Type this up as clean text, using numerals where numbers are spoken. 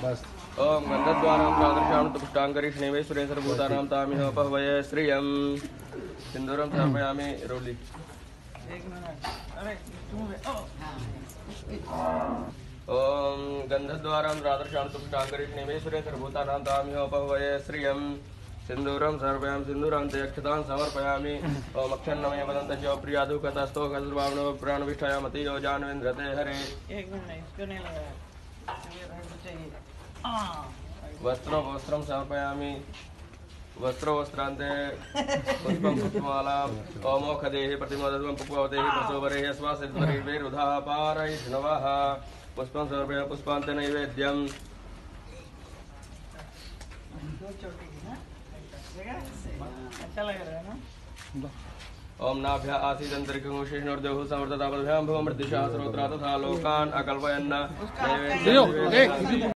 ओम गंधद्वारां प्रादर्शां तुष्टांगरीष्णे वै सुरें सर्वभूतानां तामिह अपहवय श्रियं सिंदूरं समर्पयामि रोली। ओम गंधद्वारां प्रादर्शां तुष्टांगरीष्णे वै सुरें सर्वभूतानां तामिह अपहवय श्रियं सिंदूरं समर्पयामि सिंदूरान्ते अक्षतां समर्पयामि। ओम अक्षन्नमय वदन्त च प्रियादुःखतस्तो सर्वाणो प्राणविष्ठायामति यो जानवेन्द्रते हरे। एक मिनट इसको नहीं लगाया, वस्त्रं समर्पयामि वस्त्रान्ते पुष्पं पुष्पमालां ओमोखदेहि प्रतिमोदत्वं पुष्पवतेहि प्रसोवरेहि अस्मासिद्वरिर्वैरुधा पारैष्णवः पुष्पं समर्पयामि पुष्पान्ते नैवेद्यम्। अच्छा लग रहा है ना। ओम नाभ्या आसीदंतरिक्षं शेषनोर्देवः समवर्ततापद्भ्यां भवमृत्युशा सर्वत्र तथा लोकान् अकल्पयन् नैवेद्यं